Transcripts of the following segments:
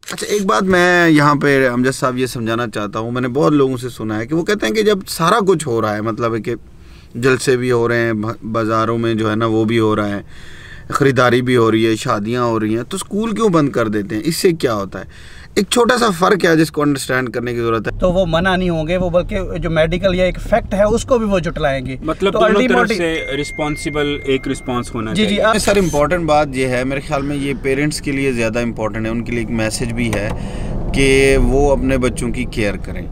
अच्छा, एक बात मैं यहाँ पे अमजद साहब ये समझाना चाहता हूँ। मैंने बहुत लोगों से सुना है कि वो कहते हैं कि जब सारा कुछ हो रहा है, मतलब है कि जलसे भी हो रहे हैं, बाज़ारों में जो है ना वो भी हो रहा है, ख़रीदारी भी हो रही है, शादियाँ हो रही हैं, तो स्कूल क्यों बंद कर देते हैं? इससे क्या होता है? एक छोटा सा फ़र्क है जिसको अंडरस्टैंड करने की ज़रूरत है। तो वो मना नहीं होंगे, वो बल्कि जो मेडिकल या एक फैक्ट है उसको भी वो जुटलाएंगे। मतलब तो दोनों तरफ से रिस्पॉन्सिबल एक रिस्पॉन्स होना चाहिए। सर, इम्पॉर्टेंट बात ये है, मेरे ख्याल में ये पेरेंट्स के लिए ज़्यादा इम्पॉर्टेंट है, उनके लिए एक मैसेज भी है कि वो अपने बच्चों की केयर करें।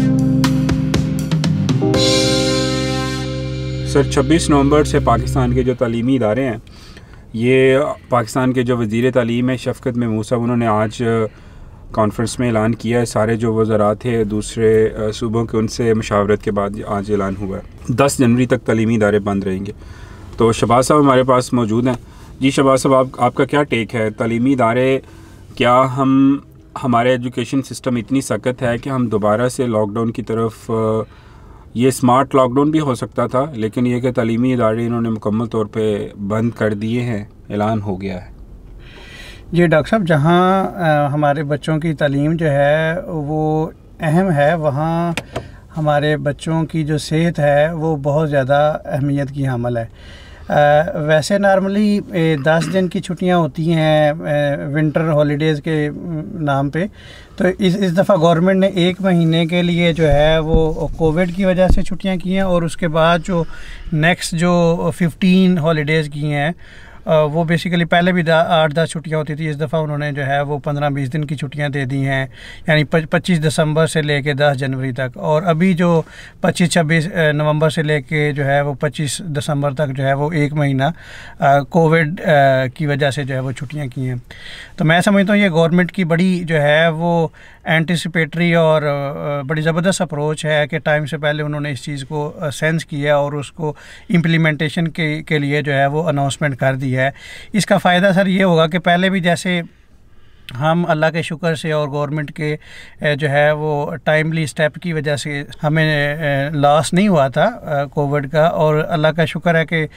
सर 26 नवंबर से पाकिस्तान के जो तालीमी इदारे हैं, ये पाकिस्तान के जो वज़ीर तालीम है शफ़क़त महमूद साहब, उन्होंने आज कॉन्फ्रेंस में ऐलान किया है। सारे जो वज़रा थे दूसरे सूबों के, उनसे मशावरत के बाद आज ऐलान हुआ है 10 जनवरी तक तालीमी इदारे बंद रहेंगे। तो शहबाज साहब हमारे पास मौजूद हैं। जी शहबाज साहब, आपका क्या टेक है? तालीमी इदारे, क्या हमारे एजुकेशन सिस्टम इतनी सख्त है कि हम दोबारा से लॉकडाउन की तरफ, ये स्मार्ट लॉकडाउन भी हो सकता था, लेकिन ये कि तालीमी इदारे इन्होंने मुकम्मल तौर पे बंद कर दिए हैं, ऐलान हो गया है। जी डॉक्टर साहब, जहाँ हमारे बच्चों की तालीम जो है वो अहम है, वहाँ हमारे बच्चों की जो सेहत है वो बहुत ज़्यादा अहमियत की हामिल है। वैसे नॉर्मली 10 दिन की छुट्टियां होती हैं विंटर हॉलीडेज़ के नाम पे, तो इस दफ़ा गवर्नमेंट ने 1 महीने के लिए जो है वो कोविड की वजह से छुट्टियां की हैं, और उसके बाद जो नेक्स्ट जो 15 हॉलीडेज़ की हैं वो बेसिकली पहले भी 8-10 छुट्टियां होती थी। इस दफ़ा उन्होंने जो है वो 15-20 दिन की छुट्टियां दे दी हैं, यानी 25 दिसंबर से लेके 10 जनवरी तक, और अभी जो 25-26 नवंबर से लेके जो है वो 25 दिसंबर तक जो है वो 1 महीना कोविड की वजह से जो है वो छुट्टियां की हैं। तो मैं समझता हूँ ये गवर्नमेंट की बड़ी जो है वो एंटिसिपेटरी और बड़ी ज़बरदस्त अप्रोच है कि टाइम से पहले उन्होंने इस चीज़ को सेंस किया और उसको इम्प्लीमेंटेशन के लिए जो है वो अनाउंसमेंट कर दी है। इसका फ़ायदा सर ये होगा कि पहले भी जैसे हम अल्लाह के शुक्र से और गवर्नमेंट के जो है वो टाइमली स्टेप की वजह से हमें लॉस नहीं हुआ था कोविड का, और अल्लाह का शुक्र है कि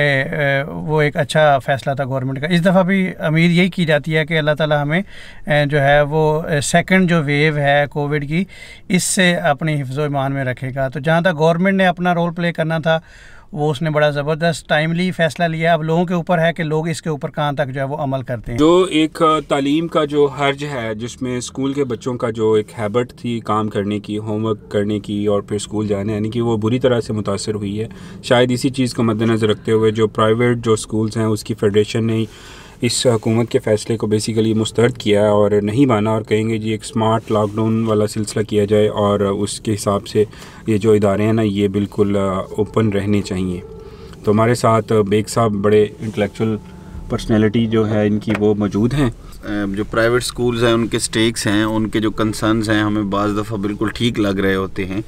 वो एक अच्छा फ़ैसला था गवर्नमेंट का। इस दफ़ा भी उम्मीद यही की जाती है कि अल्लाह ताला हमें जो है वो सेकंड जो वेव है कोविड की, इससे अपनी हिफ्ज़ो ईमान में रखेगा। तो जहाँ तक गवर्नमेंट ने अपना रोल प्ले करना था वो उसने बड़ा ज़बरदस्त टाइमली फ़ैसला लिया। अब लोगों के ऊपर है कि लोग इसके ऊपर कहाँ तक जो है वो अमल करते हैं। जो एक तालीम का जो हर्ज है, जिसमें स्कूल के बच्चों का जो एक हैबिट थी काम करने की, होमवर्क करने की और फिर स्कूल जाने आने की, वो बुरी तरह से मुतासर हुई है। शायद इसी चीज़ को मद्देनज़र रखते हुए जो प्राइवेट जो स्कूल्स हैं उसकी फेडरेशन ने इस हुकूमत के फ़ैसले को बेसिकली मुस्तरद किया है और नहीं माना, और कहेंगे जी एक स्मार्ट लॉकडाउन वाला सिलसिला किया जाए और उसके हिसाब से ये जो इदारे हैं ना ये बिल्कुल ओपन रहने चाहिए। तो हमारे साथ बेग साहब, बड़े इंटेलेक्चुअल पर्सनैलिटी जो है इनकी, वो मौजूद हैं। जो प्राइवेट स्कूल्स हैं उनके स्टेक्स हैं, उनके जो कंसर्न्स हैं हमें बाज़ दफ़ा बिल्कुल ठीक लग रहे होते हैं,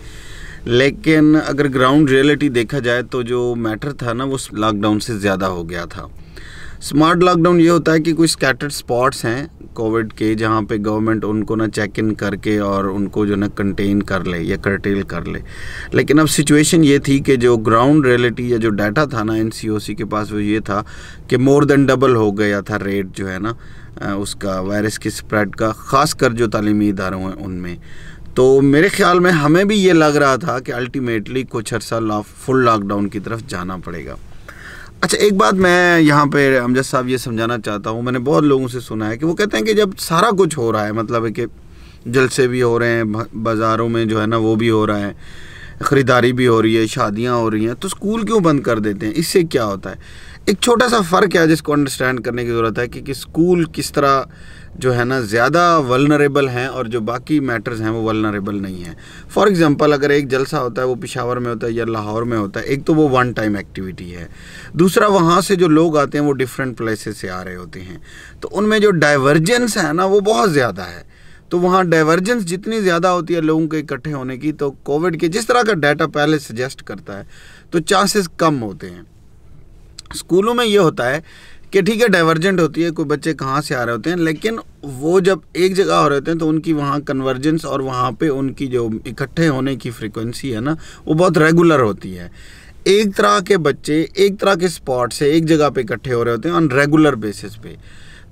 लेकिन अगर ग्राउंड रियलिटी देखा जाए तो जो मैटर था ना वो लॉकडाउन से ज़्यादा हो गया था। स्मार्ट लॉकडाउन ये होता है कि कुछ स्कैटर्ड स्पॉट्स हैं कोविड के जहाँ पे गवर्नमेंट उनको ना चेक इन करके और उनको जो ना कंटेन कर ले या कर्टेल कर ले। लेकिन अब सिचुएशन ये थी कि जो ग्राउंड रियलिटी या जो डाटा था ना NCOC के पास, वो ये था कि मोर देन डबल हो गया था रेट जो है ना उसका वायरस की स्प्रेड का, ख़ासकर जो तालीमी इदारों हैं उनमें। तो मेरे ख़्याल में हमें भी ये लग रहा था कि अल्टीमेटली कुछ अर्सा फुल लॉकडाउन की तरफ जाना पड़ेगा। अच्छा, एक बात मैं यहाँ पे अमजद साहब ये समझाना चाहता हूँ। मैंने बहुत लोगों से सुना है कि वो कहते हैं कि जब सारा कुछ हो रहा है, मतलब है कि जलसे भी हो रहे हैं, बाज़ारों में जो है ना वो भी हो रहा है, ख़रीदारी भी हो रही है, शादियाँ हो रही हैं, तो स्कूल क्यों बंद कर देते हैं? इससे क्या होता है? एक छोटा सा फ़र्क है जिसको अंडरस्टैंड करने की ज़रूरत है कि स्कूल किस तरह जो है ना ज़्यादा वल्नरेबल हैं और जो बाकी मैटर्स हैं वो वल्नरेबल नहीं हैं। फॉर एग्ज़ाम्पल, अगर एक जलसा होता है वो पेशावर में होता है या लाहौर में होता है, एक तो वो वन टाइम एक्टिविटी है, दूसरा वहाँ से जो लोग आते हैं वो डिफरेंट प्लेसेस से आ रहे होते हैं, तो उनमें जो डाइवर्जेंस है ना वो बहुत ज़्यादा है। तो वहाँ डाइवर्जेंस जितनी ज़्यादा होती है लोगों के इकट्ठे होने की, तो कोविड के जिस तरह का डाटा पहले सजेस्ट करता है तो चांसेस कम होते हैं। स्कूलों में ये होता है कि ठीक है डाइवर्जेंट होती है, कोई बच्चे कहाँ से आ रहे होते हैं, लेकिन वो जब एक जगह हो रहे होते हैं तो उनकी वहाँ कन्वर्जेंस और वहाँ पे उनकी जो इकट्ठे होने की फ्रीक्वेंसी है ना वो बहुत रेगुलर होती है। एक तरह के बच्चे एक तरह के स्पॉट से एक जगह पे इकट्ठे हो रहे होते हैं ऑन रेगुलर बेसिस पे।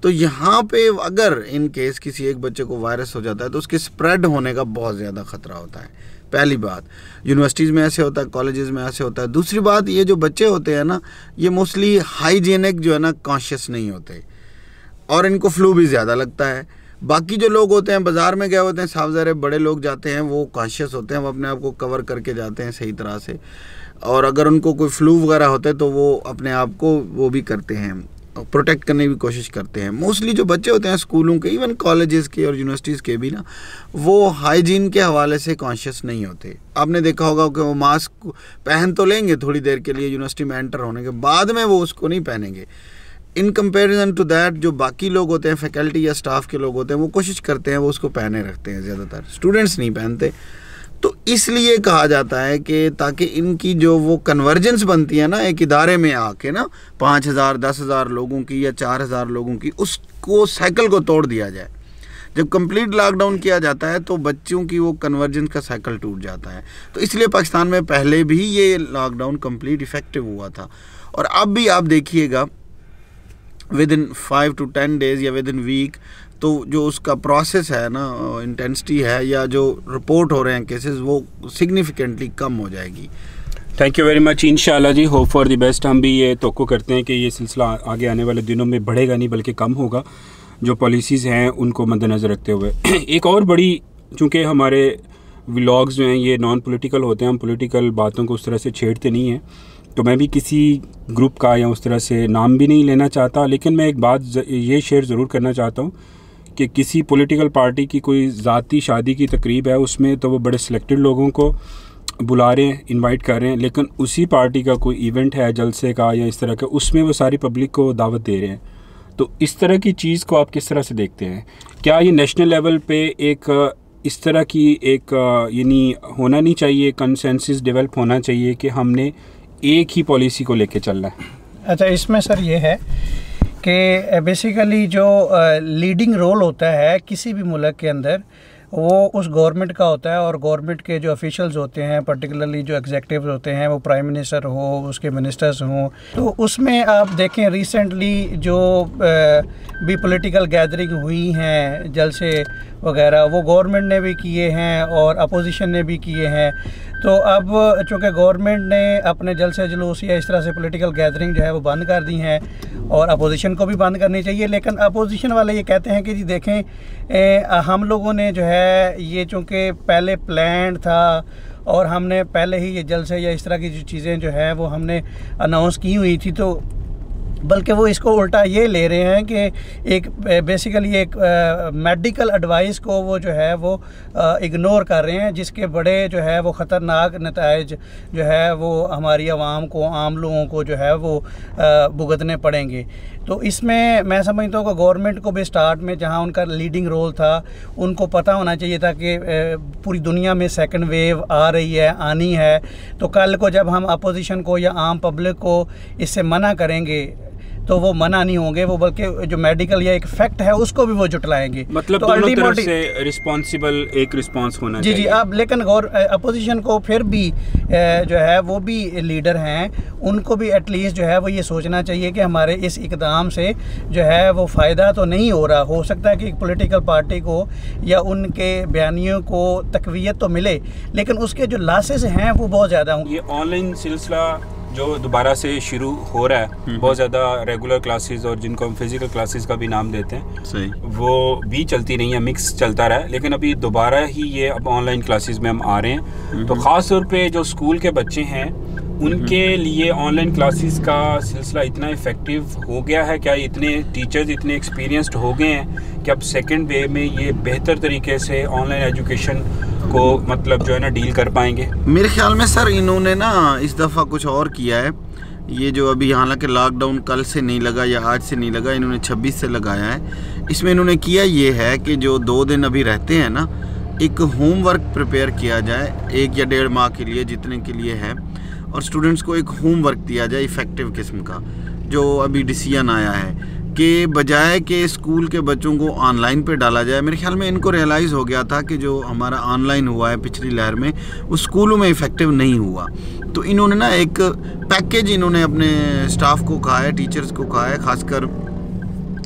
तो यहाँ पे अगर इन केस किसी एक बच्चे को वायरस हो जाता है तो उसके स्प्रेड होने का बहुत ज़्यादा ख़तरा होता है। पहली बात, यूनिवर्सिटीज़ में ऐसे होता है, कॉलेजेस में ऐसे होता है। दूसरी बात, ये जो बच्चे होते हैं ना, ये मोस्टली हाइजीनिक जो है ना कॉन्शियस नहीं होते और इनको फ्लू भी ज़्यादा लगता है। बाकी जो लोग होते हैं बाज़ार में गए होते हैं, साफ ज़ाहिर बड़े लोग जाते हैं, वो कॉन्शियस होते हैं, वो अपने आप को कवर करके जाते हैं सही तरह से, और अगर उनको कोई फ्लू वगैरह होता है तो वो अपने आप को वो भी करते हैं, प्रोटेक्ट करने की कोशिश करते हैं। मोस्टली जो बच्चे होते हैं स्कूलों के, इवन कॉलेजेस के और यूनिवर्सिटीज़ के भी ना, वो हाइजीन के हवाले से कॉन्शियस नहीं होते। आपने देखा होगा कि वो मास्क पहन तो लेंगे थोड़ी देर के लिए यूनिवर्सिटी में एंटर होने के बाद में, वो उसको नहीं पहनेंगे। इन कंपेरिजन टू दैट जो बाकी लोग होते हैं, फैकल्टी या स्टाफ के लोग होते हैं, वो कोशिश करते हैं वो उसको पहने रखते हैं, ज़्यादातर स्टूडेंट्स नहीं पहनते। तो इसलिए कहा जाता है कि ताकि इनकी जो वो कन्वर्जेंस बनती है ना एक इदारे में आके ना, 5,000 10,000 लोगों की या 4,000 लोगों की, उसको साइकिल को तोड़ दिया जाए। जब कंप्लीट लॉकडाउन किया जाता है तो बच्चों की वो कन्वर्जेंस का साइकिल टूट जाता है। तो इसलिए पाकिस्तान में पहले भी ये लॉकडाउन कंप्लीट इफ़ेक्टिव हुआ था, और अब भी आप देखिएगा विद इन 5 to 10 days या विद इन वीक, तो जो उसका प्रोसेस है ना, इंटेंसिटी है या जो रिपोर्ट हो रहे हैं केसेस, वो सिग्निफिकेंटली कम हो जाएगी। Thank you very much. इंशाल्लाह जी, होप फॉर द बेस्ट। हम भी ये तवक्को करते हैं कि ये सिलसिला आगे आने वाले दिनों में बढ़ेगा नहीं बल्कि कम होगा, जो पॉलिसीज़ हैं उनको मद्देनज़र रखते हुए। एक और बड़ी, चूँकि हमारे व्लॉग्स जो हैं ये नॉन पॉलिटिकल होते हैं, हम पॉलिटिकल बातों को उस तरह से छेड़ते नहीं हैं, तो मैं भी किसी ग्रुप का या उस तरह से नाम भी नहीं लेना चाहता, लेकिन मैं एक बात ये शेयर ज़रूर करना चाहता हूँ कि किसी पॉलिटिकल पार्टी की कोई ज़ाती शादी की तकरीब है, उसमें तो वो बड़े सिलेक्टेड लोगों को बुला रहे हैं, इनवाइट कर रहे हैं, लेकिन उसी पार्टी का कोई इवेंट है जलसे का या इस तरह का, उसमें वो सारी पब्लिक को दावत दे रहे हैं। तो इस तरह की चीज़ को आप किस तरह से देखते हैं? क्या ये नेशनल लेवल पे एक इस तरह की एक यानी होना नहीं चाहिए, कंसेंसस डेवलप होना चाहिए कि हमने एक ही पॉलिसी को लेके चलना है? अच्छा, इसमें सर ये है कि बेसिकली जो लीडिंग रोल होता है किसी भी मुल्क के अंदर, वो उस गवर्नमेंट का होता है, और गवर्नमेंट के जो ऑफिशियल्स होते हैं, पर्टिकुलरली जो एग्जीक्यूटिव होते हैं, वो प्राइम मिनिस्टर हो, उसके मिनिस्टर्स हों। तो उसमें आप देखें रिसेंटली जो भी पॉलिटिकल गैदरिंग हुई हैं, जलसे वगैरह, वो गवर्नमेंट ने भी किए हैं और अपोजिशन ने भी किए हैं। तो अब चूँकि गवर्नमेंट ने अपने जलसे जुलूस या इस तरह से पॉलिटिकल गैदरिंग जो है वो बंद कर दी हैं, और अपोजिशन को भी बंद करनी चाहिए, लेकिन अपोजिशन वाले ये कहते हैं कि जी देखें, हम लोगों ने जो है ये चूँकि पहले प्लान था और हमने पहले ही ये जलसे या इस तरह की जो चीज़ें जो है वो हमने अनाउंस की हुई थी, तो बल्कि वो इसको उल्टा ये ले रहे हैं कि एक बेसिकली एक मेडिकल एडवाइस को वो जो है वो इग्नोर कर रहे हैं, जिसके बड़े जो है वो ख़तरनाक नताइज जो है वो हमारी आवाम को, आम लोगों को जो है वो भुगतने पड़ेंगे। तो इसमें मैं समझता हूँ कि गवर्नमेंट को भी स्टार्ट में जहाँ उनका लीडिंग रोल था, उनको पता होना चाहिए था कि पूरी दुनिया में सेकंड वेव आ रही है, आनी है। तो कल को जब हम अपोजिशन को या आम पब्लिक को इससे मना करेंगे तो वो मना नहीं होंगे, वो बल्कि जो मेडिकल या एक फैक्ट है उसको भी वो जुटलाएंगे। मतलब तो दोनों तरफ से रिस्पॉन्सिबल एक रिस्पॉन्स होना चाहिए। जी अब लेकिन अपोजिशन को फिर भी जो है वो भी लीडर हैं, उनको भी एटलीस्ट जो है वो ये सोचना चाहिए कि हमारे इस इकदाम से जो है वो फ़ायदा तो नहीं हो रहा। हो सकता है कि पॉलिटिकल पार्टी को या उनके बयानियों को तकवीयत तो मिले, लेकिन उसके जो लॉसेस हैं वो बहुत ज़्यादा होंगे। ये ऑनलाइन सिलसिला जो दोबारा से शुरू हो रहा है, बहुत ज़्यादा रेगुलर क्लासेस और जिनको हम फिज़िकल क्लासेस का भी नाम देते हैं, सही, वो भी चलती नहीं है, मिक्स चलता रहा है, लेकिन अभी दोबारा ही ये अब ऑनलाइन क्लासेस में हम आ रहे हैं। तो ख़ास तौर पे जो स्कूल के बच्चे हैं उनके लिए ऑनलाइन क्लासेस का सिलसिला इतना इफ़ेक्टिव हो गया है, क्या इतने टीचर्स इतने एक्सपीरियंस्ड हो गए हैं कि अब सेकेंड वेव में ये बेहतर तरीके से ऑनलाइन एजुकेशन को मतलब जो है ना डील कर पाएंगे? मेरे ख्याल में सर इन्होंने ना इस दफ़ा कुछ और किया है। ये जो अभी हालांकि लॉकडाउन कल से नहीं लगा या आज से नहीं लगा, इन्होंने 26 से लगाया है। इसमें इन्होंने किया ये है कि जो 2 दिन अभी रहते हैं ना, एक होमवर्क प्रिपेयर किया जाए 1 या 1.5 माह के लिए, जितने के लिए है, और स्टूडेंट्स को एक होमवर्क दिया जाए इफ़ेक्टिव किस्म का। जो अभी डिसीजन आया है कि बजाय कि स्कूल के बच्चों को ऑनलाइन पे डाला जाए, मेरे ख्याल में इनको रियलाइज़ हो गया था कि जो हमारा ऑनलाइन हुआ है पिछली लहर में, वो स्कूलों में इफ़ेक्टिव नहीं हुआ। तो इन्होंने ना एक पैकेज इन्होंने अपने स्टाफ को कहा है, टीचर्स को कहा है, ख़ासकर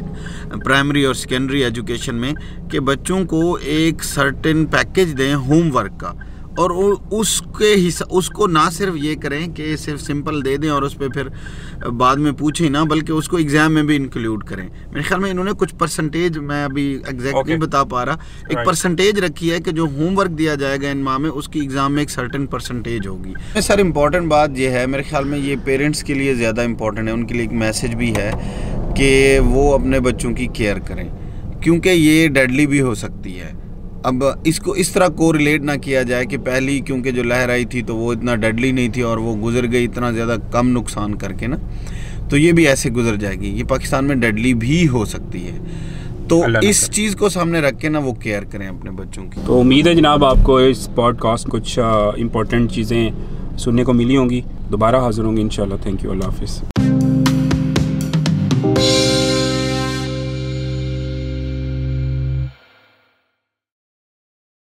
प्राइमरी और सेकेंडरी एजुकेशन में कि बच्चों को एक सर्टेन पैकेज दें होमवर्क का, और उसको ना सिर्फ ये करें कि सिर्फ सिंपल दे दें और उस पर फिर बाद में पूछें ना, बल्कि उसको एग्ज़ाम में भी इंक्लूड करें। मेरे ख्याल में इन्होंने कुछ परसेंटेज, मैं अभी एग्जैक्ट नहीं बता पा रहा, एक परसेंटेज रखी है कि जो होमवर्क दिया जाएगा इन माह में उसकी एग्ज़ाम में एक सर्टेन परसेंटेज होगी। सर इम्पॉर्टेंट बात ये है, मेरे ख्याल में ये पेरेंट्स के लिए ज़्यादा इम्पॉर्टेंट है, उनके लिए एक मैसेज भी है कि वो अपने बच्चों की केयर करें, क्योंकि ये डेडली भी हो सकती है। अब इसको इस तरह को रिलेट ना किया जाए कि पहली क्योंकि जो लहर आई थी तो वो इतना डेडली नहीं थी और वो गुजर गई इतना ज़्यादा कम नुकसान करके ना, तो ये भी ऐसे गुजर जाएगी, ये पाकिस्तान में डेडली भी हो सकती है। तो इस चीज़ को सामने रख के ना वो केयर करें अपने बच्चों की। तो उम्मीद है जनाब आपको इस पॉडकास्ट कुछ इंपॉर्टेंट चीज़ें सुनने को मिली होंगी। दोबारा हाजिर होंगे इंशाल्लाह। थैंक यू, अल्लाह हाफिज़।